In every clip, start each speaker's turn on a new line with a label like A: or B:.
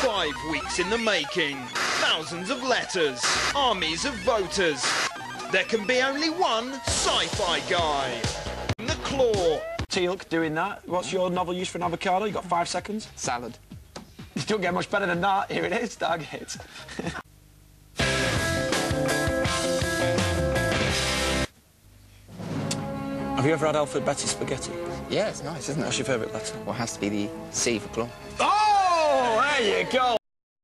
A: 5 weeks in the making. Thousands of letters. Armies of voters. There can be only one sci-fi guy. The Claw.
B: Teal'c doing that. What's your novel use for an avocado? You got 5 seconds.
C: Salad.
B: You don't get much better than that. Here it is, Stargate. Have you ever had Alfred Betty spaghetti?
C: Yeah, it's nice, isn't it?
B: What's your favourite letter?
C: Well, it has to be the C for claw.
B: Oh, there you go.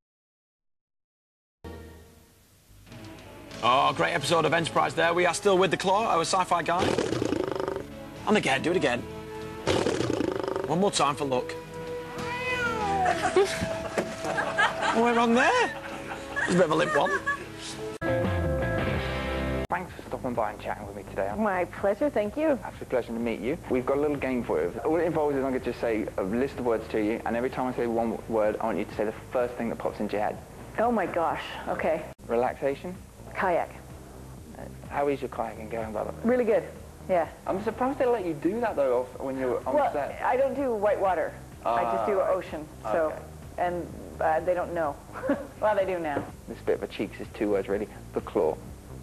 B: Oh, great episode of Enterprise there. We are still with the Claw, our sci-fi guy. And again, do it again. One more time for luck. Oh, we're on there. It's a bit of a limp one.
D: Thanks for stopping by and chatting with me today.
E: My pleasure, thank you.
D: Absolute pleasure to meet you. We've got a little game for you. All it involves is I'm going to just say a list of words to you, and every time I say one word, I want you to say the first thing that pops into your head.
E: Oh my gosh, okay.
D: Relaxation.
E: Kayak.
D: How is your kayaking going, by the way?
E: Really good, yeah.
D: I'm surprised they let you do that, though, when you're on set.
E: Well, I don't do white water. I just do ocean, so,
D: okay.
E: and they don't know. Well, they do now.
D: This bit of a cheeks is 2 words, really. The Claw.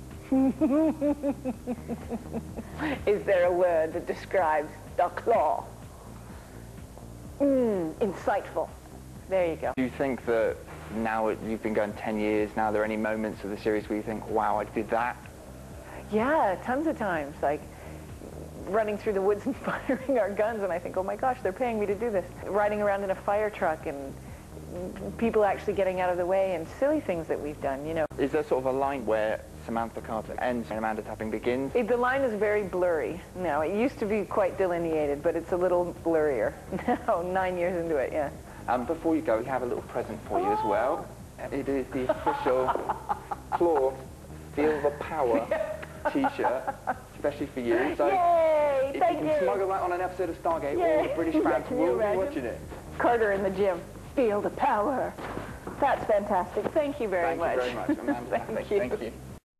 E: Is there a word that describes the Claw? Insightful. There you go.
D: Do you think that now you've been going 10 years, now are there any moments of the series where you think, wow, I did that?
E: Yeah, tons of times, like running through the woods and firing our guns, and I think, oh my gosh, they're paying me to do this. Riding around in a fire truck and people actually getting out of the way and silly things that we've done, you know.
D: Is there sort of a line where Samantha Carter ends and Amanda Tapping begins?
E: The line is very blurry now. It used to be quite delineated, but it's a little blurrier now, 9 years into it, yeah.
D: Before you go, we have a little present for you as well. It is the official Claw Feel the Power t-shirt, especially for you. So
E: Yay!
D: if
E: Thank
D: you can smuggle that on an episode of Stargate, all the British fans
E: Can you
D: will be
E: imagine?
D: watching it.
E: Carter in the gym. Feel the power. That's fantastic. Thank you very much.
D: Thank you very much, Amanda.
E: Thank you.
D: Thank you.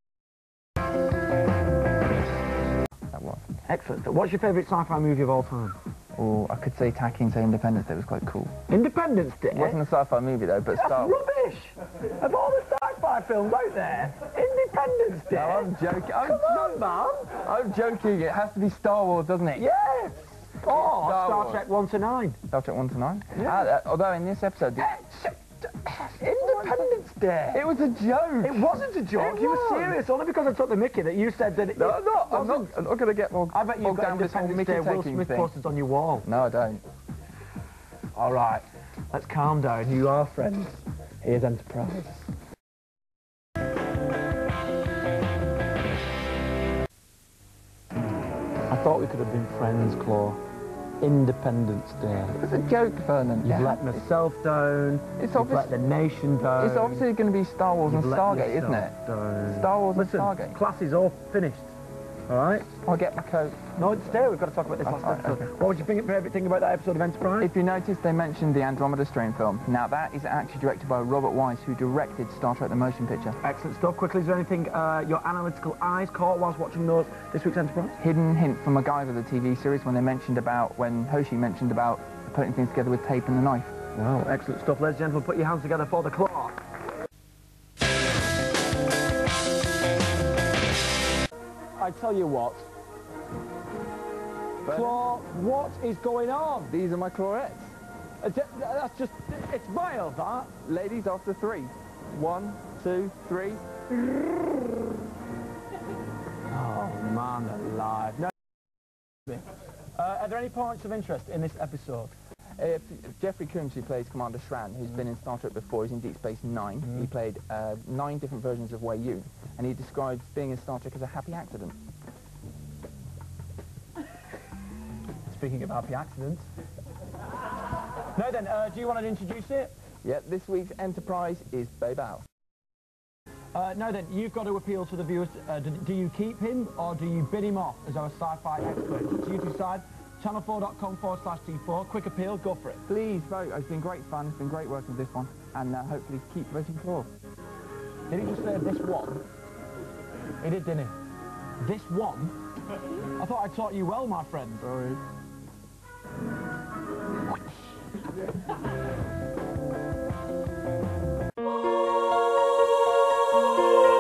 C: That was.
B: Excellent. What's your favourite sci-fi movie of all time?
C: Oh, I could say Tacky and say Independence Day was quite cool.
B: Independence Day?
C: It wasn't a sci-fi movie, though, but
B: That's
C: Star Wars.
B: rubbish! Of all the sci-fi films out there, Independence Day?
C: No, I'm joking.
B: Come on, man!
C: I'm joking. It has to be Star Wars, doesn't it?
B: Yes! Oh,
C: Star
B: Star
C: Wars.
B: Trek 1 to 9.
C: Star Trek 1 to 9?
B: Yeah.
C: Although in this episode...
B: Independence Day!
C: It was a joke!
B: It wasn't a joke, you were serious, only because I took the mickey that you said that it
C: No, I'm not going to get more
B: I bet you've got
C: down with this whole
B: Independence Day Will
C: Mickey-taking
B: Smith
C: thing.
B: posters on your wall.
C: No, I don't.
B: All right, let's calm down. You are friends. Here's Enterprise. I thought we could have been friends, Claw. Independence Day.
C: It's a joke, Vernon.
B: You've let myself down.
C: It's
B: You've let the nation down.
C: It's obviously going to be Star Wars and
B: You've let
C: Stargate, isn't it?
B: yourself down.
C: Star Wars
B: Listen,
C: and Stargate.
B: class is all finished. All right?
C: I'll get my coat.
B: No, stay. We've got to talk about this last
C: Right,
B: episode.
C: okay.
B: What was your favourite thing about that episode of Enterprise?
C: If you noticed, they mentioned the Andromeda Strain film. Now, that is actually directed by Robert Wise, who directed Star Trek: The Motion Picture.
B: Excellent stuff. Quickly, is there anything your analytical eyes caught whilst watching this week's Enterprise?
C: Hidden hint from MacGyver, the TV series, when Hoshi mentioned about putting things together with tape and a knife.
B: Wow, excellent stuff. Ladies and gentlemen, put your hands together for the Claw. I tell you what, Claw, what is going on?
C: These are my clawettes.
B: That's just, it's vile, that.
C: Ladies, after 3. 1, 2, 3.
B: Oh, man alive. No. Are there any points of interest in this episode?
C: Jeffrey Combs, who plays Commander Shran, who's been in Star Trek before, he's in Deep Space Nine. He played 9 different versions of Wei Yun, and he describes being in Star Trek as a happy accident.
B: Speaking of happy accidents. Now then, do you want to introduce it?
C: Yeah, this week's Enterprise is Babe Al.
B: Now then, you've got to appeal to the viewers. Do you keep him or do you bin him off as our sci-fi expert? So you decide. Channel4.com/T4. Quick appeal, go for it.
C: Please vote. It's been great fun. It's been great working with this one. And hopefully keep voting Claw.
B: Did he just say this one? He did, didn't he? This one? I thought I taught you well, my friend.
C: Sorry.
F: Thank you.